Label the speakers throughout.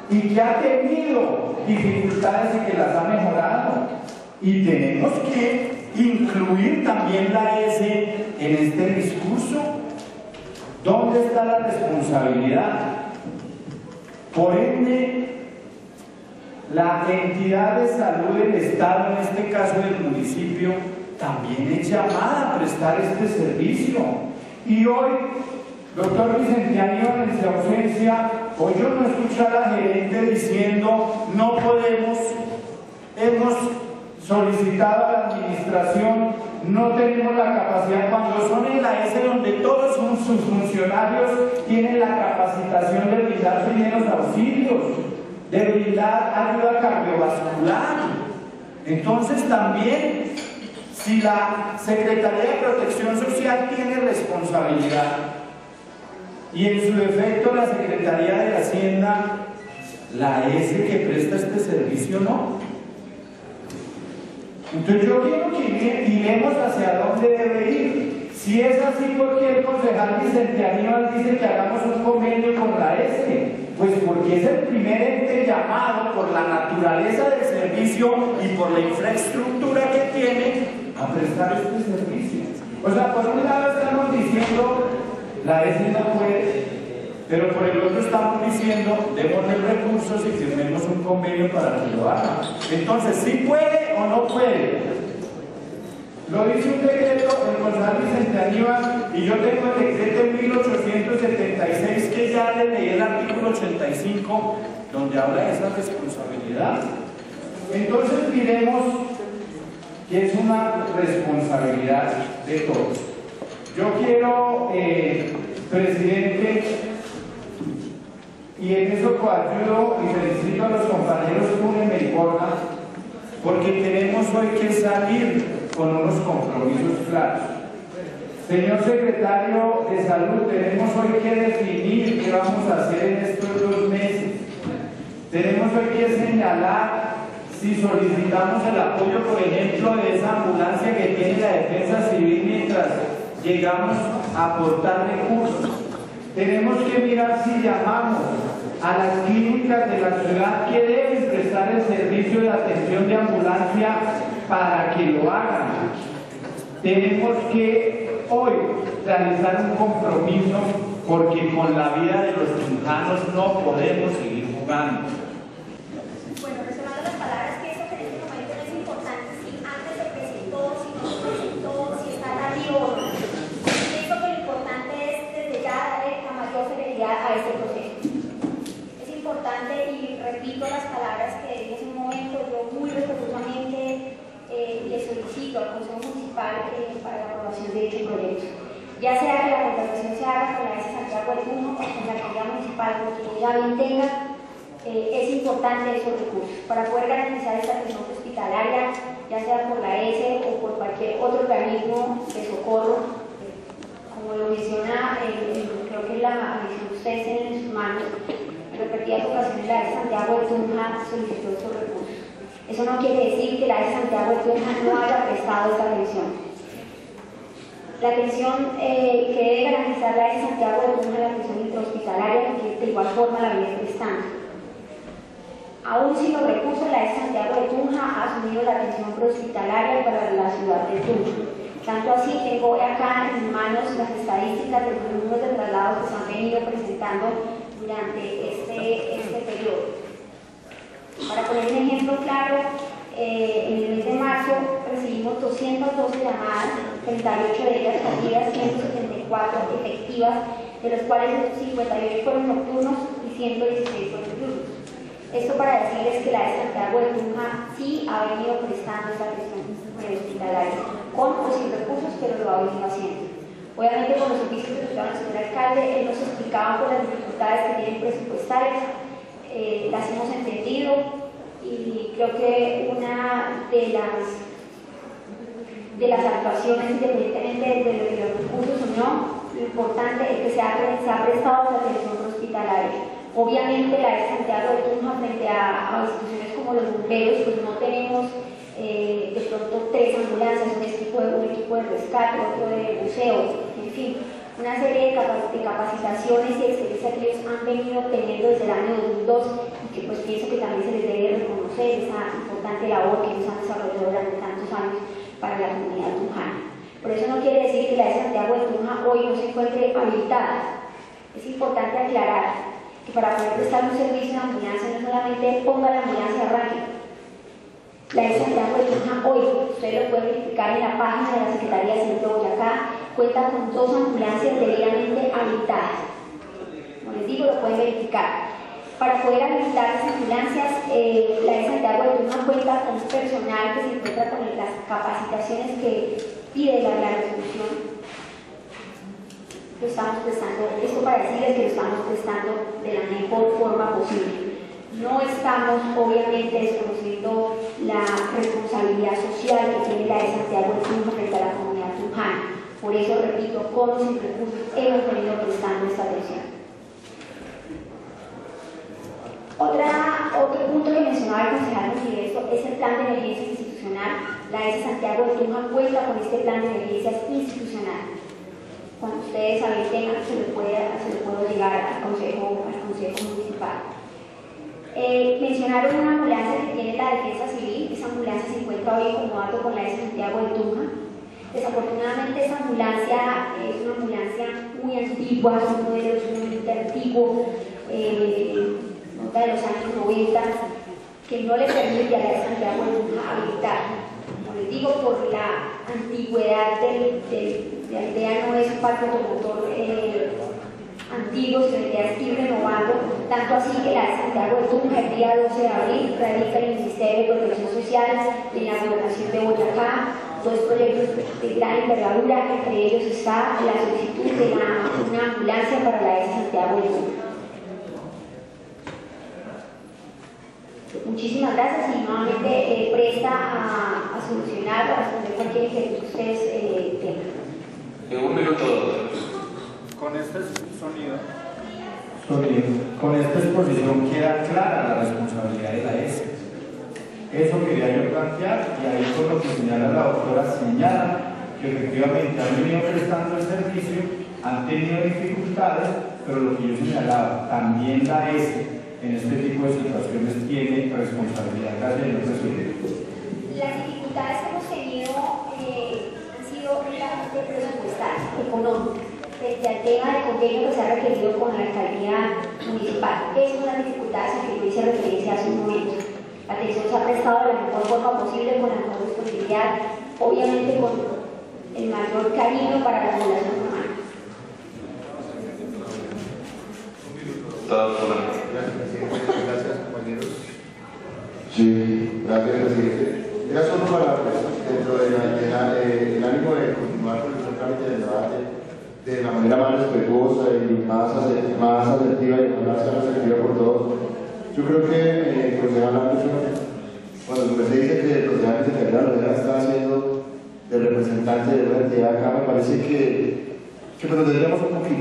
Speaker 1: y que ha tenido dificultades y que las ha mejorado. Y tenemos que incluir también la S en este discurso. ¿Dónde está la responsabilidad? Por ende, la entidad de salud del Estado, en este caso del municipio, también es llamada a prestar este servicio. Y hoy, doctor Vicente Aníbal, en su ausencia, hoy yo no escuché a la gerente diciendo no podemos, hemos solicitado a la administración, no tenemos la capacidad, cuando son en la S donde todos sus funcionarios tienen la capacitación de brindar primeros auxilios, de brindar ayuda cardiovascular. Entonces también, si la Secretaría de Protección Social tiene responsabilidad y en su defecto la Secretaría de Hacienda, la S que presta este servicio no. Entonces yo quiero que miremos hacia dónde debe ir. Si es así, ¿por qué el concejal Vicente Aníbal dice que hagamos un convenio con la S? Pues porque es el primer ente llamado por la naturaleza del servicio y por la infraestructura que tiene a prestar este servicio. O sea, por un lado estamos diciendo la S no puede, pero por el otro estamos diciendo démosle recursos y firmemos un convenio para que lo haga. Entonces, ¿sí puede o no puede? Lo dice un decreto del concejal Vicente Aníbal, y yo tengo el decreto en 1876 que ya le leí el artículo 85 donde habla de esa responsabilidad. Entonces miremos que es una responsabilidad de todos. Yo quiero, presidente, y en eso coayudo y felicito a los compañeros Túnez y Porra, porque tenemos hoy que salir con unos compromisos claros. Señor secretario de Salud, tenemos hoy que definir qué vamos a hacer en estos 2 meses. Tenemos hoy que señalar si solicitamos el apoyo, por ejemplo, de esa ambulancia que tiene la Defensa Civil mientras llegamos a aportar recursos. Tenemos que mirar si llamamos a las clínicas de la ciudad que deben prestar el servicio de atención de ambulancia para que lo hagan. Tenemos que hoy realizar un compromiso porque con la vida de los tunjanos no podemos seguir jugando.
Speaker 2: Bueno, retomando las palabras que eso en este momento no es importante si antes se presentó, si no se presentó, si está tardío o no. Pienso que lo importante es desde ya darle la mayor celeridad a este proceso. Es importante, y repito las palabras que dije hace un momento, yo muy respetuosamente le solicito al Consejo Municipal para la aprobación de dicho proyecto. Ya sea que la contratación se haga con la S Santiago de Tunja o con la alcaldía municipal, porque ya bien tenga, es importante esos recursos para poder garantizar esta atención hospitalaria, ya sea por la S o por cualquier otro organismo de socorro. Como lo menciona, creo que la misión ustedes tienen en sus manos, en repetidas ocasiones la S Santiago de Tunja solicitó estos recursos. Eso no quiere decir que la S Santiago de Tunja no haya prestado esta atención. La atención que debe garantizar la S Santiago de Tunja es la atención intrahospitalaria, que de igual forma la viene prestando. Aún sin los recursos, la S Santiago de Tunja ha asumido la atención prehospitalaria para la ciudad de Tunja. Tanto así, tengo acá en mis manos las estadísticas de los números de traslados que se han venido presentando durante este periodo. Para poner un ejemplo claro, en el mes de marzo recibimos 212 llamadas, 38 de ellas tardías, 174 efectivas, de los cuales 58 fueron nocturnos y 116 fueron diurnos. Esto para decirles que la de Santiago de Tunja sí ha venido prestando esta atención prehospitalaria, con o sin recursos, pero lo ha venido haciendo. Obviamente, con los servicios que nos el señor alcalde, él nos explicaba por las dificultades que tienen presupuestarias, las hemos entendido, y creo que una de las actuaciones, independientemente de los recursos o no, lo importante es que se ha prestado la atención hospitalaria. Obviamente la de Santiago de Tunja, frente a instituciones como los bomberos, pues no tenemos de pronto 3 ambulancias, un equipo de rescate, otro de buceo, en fin, una serie de capacitaciones y experiencia que ellos han venido obteniendo desde el año 2002 y que pues pienso que también se les debe reconocer esa importante labor que ellos han desarrollado durante tantos años para la comunidad tunjana. Por eso no quiere decir que la de Santiago de Tunja hoy no se encuentre habilitada. Es importante aclarar que para poder prestar un servicio de ambulancia no solamente ponga la ambulancia a arranque. La de Santiago de Tunja hoy, ustedes lo pueden verificar en la página de la Secretaría de Salud de Boyacá, cuenta con 2 ambulancias debidamente habilitadas. Como les digo, lo pueden verificar. Para poder habilitar las ambulancias, la de Santiago de Tunja cuenta con personal que se encuentra con las capacitaciones que pide la resolución. Lo estamos prestando, esto para decirles que lo estamos prestando de la mejor forma posible. No estamos obviamente desconociendo la responsabilidad social que tiene la de Santiago de Tunja frente a la comunidad tunjana. Por eso, repito, con los recursos hemos venido prestando esta atención. Otro punto que mencionaba el concejal Montiveros es el plan de emergencias institucional. La ESA Santiago de Tunja cuenta con este plan de emergencias institucional. Cuando ustedes saben temas, se lo puedo llegar al consejo municipal. Mencionaron una ambulancia que tiene la Defensa Civil. Esa ambulancia se encuentra hoy como dato con la ESA Santiago de Tunja. Desafortunadamente esa ambulancia es una ambulancia muy antigua, es un modelo sumamente antiguo, nota de los años 90, que no le permite a la de Santiago de Tunja habilitar. Como les digo, por la antigüedad de la idea no es un parque automotor antiguo, sino la idea es ir renovando, tanto así que la de Santiago de Tunja el día 12 de abril radica en el Ministerio de Protección Social en la Gobernación de Boyacá 2 proyectos de gran envergadura, entre ellos está la solicitud de una ambulancia para la de Santiago de Tunja. Muchísimas gracias y nuevamente presta a solucionar o a responder cualquier inquietud que ustedes tengan.
Speaker 3: En 1 minuto.
Speaker 1: Con este sonido, con esta exposición queda clara la responsabilidad de la ESE. Eso quería yo plantear y ahí con lo que señala la doctora señala que efectivamente han venido prestando el servicio, han tenido dificultades, pero lo que yo señalaba, también la ESE en este tipo de situaciones tiene responsabilidad. Gracias, señor presidente.
Speaker 2: Las dificultades que hemos tenido han sido meramente presupuestarias, económicas, frente al tema del convenio que se ha requerido con la alcaldía municipal. Esas son las dificultades a que yo hice referencia hace un momento. La atención se ha prestado de la mejor forma posible, con la mejor disponibilidad, obviamente con el mayor cariño para la población humana.
Speaker 4: Gracias, presidente. Gracias, compañeros. Sí, gracias, presidente. Era solo para, dentro del ánimo de continuar con el trámite del debate de la manera más respetuosa y más asertiva y más asertiva por todos. Yo creo que el concejal mucho, cuando se dice que el concejal secretario está haciendo de representante de una entidad acá, me parece que nos detenemos un poquito,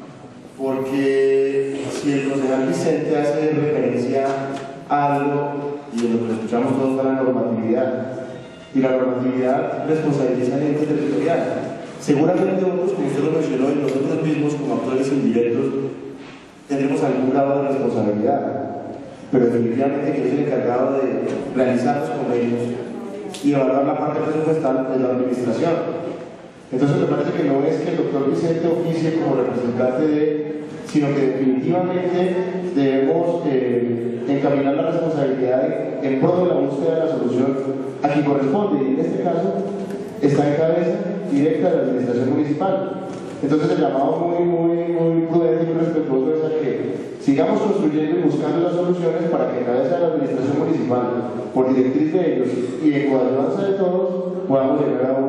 Speaker 4: porque si el concejal Vicente hace referencia a algo y en lo que escuchamos todos a la normatividad, y la normatividad responsabiliza al ente territorial. Seguramente otros, como usted lo mencionó, y nosotros mismos como actores indirectos tendremos algún grado de responsabilidad, pero definitivamente quien es el encargado de realizar los convenios y evaluar la parte presupuestal de la administración. Entonces me parece que no es que el doctor Vicente oficie como representante de, sino que definitivamente debemos encaminar la responsabilidad en pro de la búsqueda de la solución a quien corresponde, y en este caso está en cabeza directa de la administración municipal. Entonces el llamado muy prudente y muy respetuoso es a que sigamos construyendo y buscando las soluciones para que en cabeza de la administración municipal, por directriz de ellos y en coadyuvanza de todos, podamos llegar a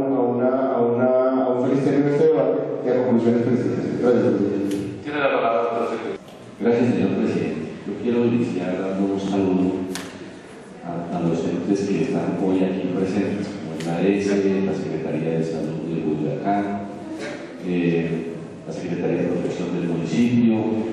Speaker 4: un feliz término de este debate y a conclusiones precisas. Gracias, presidente.
Speaker 3: Tiene la palabra, doctor secretario.
Speaker 5: Gracias, señor presidente. Yo quiero iniciar dando un saludo a los entes que están hoy aquí presentes, como es la ESE, la Secretaría de Salud de Boyacá, la Secretaría de Protección del municipio,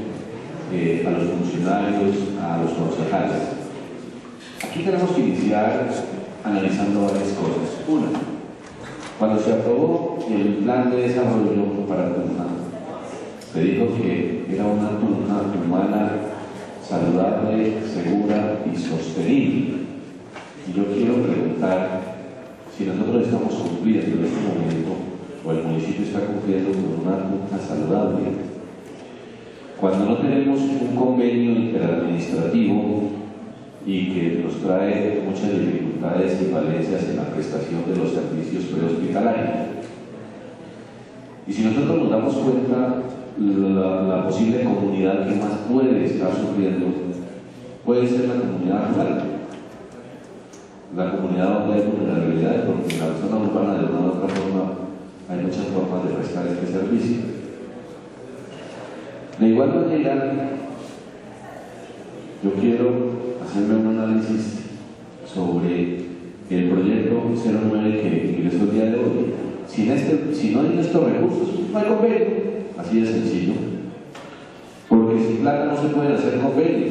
Speaker 5: a los funcionarios, a los concejales. Aquí tenemos que iniciar analizando varias cosas. Una, cuando se aprobó el plan de desarrollo para Tunja, se dijo que era una Tunja humana, saludable, segura y sostenible. Y yo quiero preguntar si nosotros estamos cumpliendo en este momento, o el municipio está cumpliendo con una Tunja saludable, cuando no tenemos un convenio interadministrativo y que nos trae muchas dificultades y falencias en la prestación de los servicios prehospitalarios. Y si nosotros nos damos cuenta, la posible comunidad que más puede estar sufriendo puede ser la comunidad rural, la comunidad donde hay vulnerabilidades, porque en la zona urbana de una u otra forma hay muchas formas de prestar este servicio. De igual manera, yo quiero hacerme un análisis sobre el proyecto 09 que ingresó el día de hoy. Si no hay estos recursos, no hay convenio, así de sencillo, porque sin plata no se pueden hacer convenios.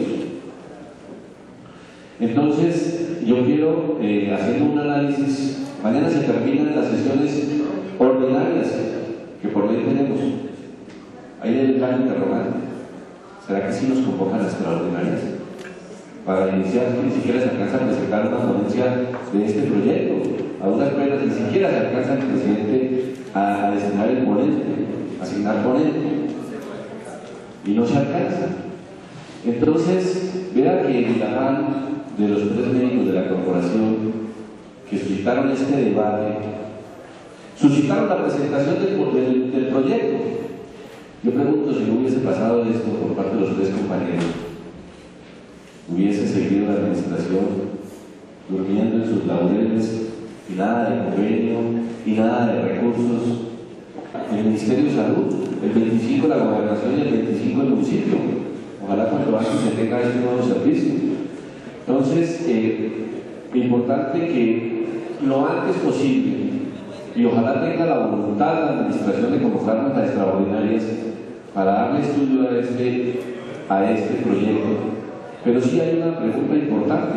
Speaker 5: Entonces, yo quiero, haciendo un análisis, mañana se terminan las sesiones ordinarias que por ley tenemos. Ahí el gran interrogante: ¿será que sí nos convocan las extraordinarias? Para iniciar, que ni siquiera se alcanza a presentar una ponencia de este proyecto. A duras penas ni siquiera se alcanza el presidente a designar el ponente, asignar ponente. Y no se alcanza. Entonces, vea que el afán de los 3 médicos de la corporación que suscitaron este debate, suscitaron la presentación del proyecto. Yo pregunto si no hubiese pasado esto por parte de los 3 compañeros, hubiese seguido la administración durmiendo en sus laureles y nada de convenio y nada de recursos. El Ministerio de Salud, el 25 la Gobernación y el 25 el municipio. Ojalá cuanto antes se tenga este nuevo servicio. Entonces, importante que lo antes posible, y ojalá tenga la voluntad de la administración de convocarnos a extraordinarias para darle estudio a este proyecto. Pero sí hay una pregunta importante: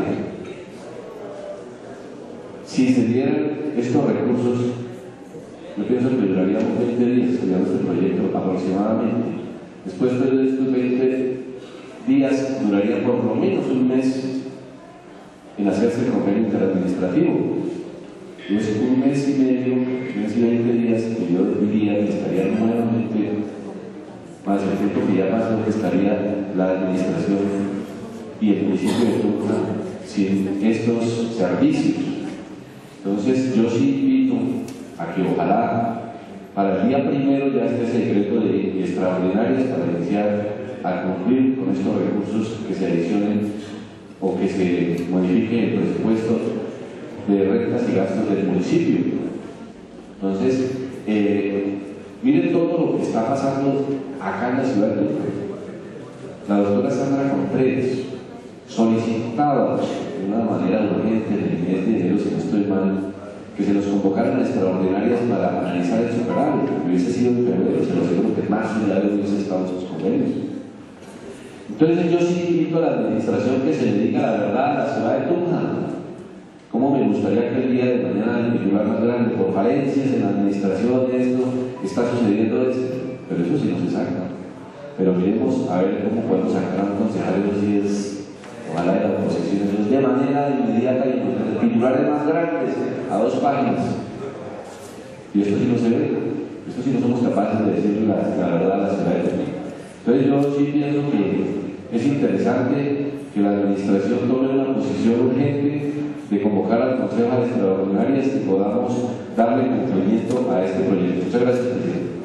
Speaker 5: si se dieran estos recursos, yo pienso que duraríamos 20 días estudiando este proyecto aproximadamente. Después de estos 20 días duraría por lo menos un mes en hacerse el convenio interadministrativo. Entonces, un mes y medio, un mes y 20 días, que yo diría que estaría nuevamente, más el tiempo que ya pasó, que estaría la administración y el municipio de Tunja sin estos servicios. Entonces, yo sí invito a que ojalá para el día 1 ya esté ese decreto de extraordinarias para iniciar a cumplir con estos recursos, que se adicionen o que se modifique el presupuesto de rentas y gastos del municipio. Entonces, miren todo lo que está pasando acá en la ciudad de Tunja. La doctora Sandra Contreras solicitaba de una manera urgente en el mes de enero, si no estoy mal, que se nos convocaran a extraordinarias para analizar el superávit. Hubiese sido en febrero, se lo aseguro que en marzo ya hubiese estado en sus convenios. Entonces, yo sí invito a la administración que se dedique a la verdad a la ciudad de Tunja. ¿Cómo me gustaría que el día de mañana, en el titular más grande, por falencias en la administración, esto está sucediendo esto? Pero eso sí no se saca. Pero miremos a ver cómo podemos sacar a un concejal de los 10, ojalá de la oposición, de manera inmediata y con los titulares más grandes, a 2 páginas. Y esto sí no se ve, esto sí no somos capaces de decir la verdad a la ciudad de Tunja. Entonces, yo sí pienso que es interesante que la administración tome una posición urgente de convocar al Consejo a extraordinarias y podamos darle cumplimiento a este proyecto. Muchas gracias, presidente.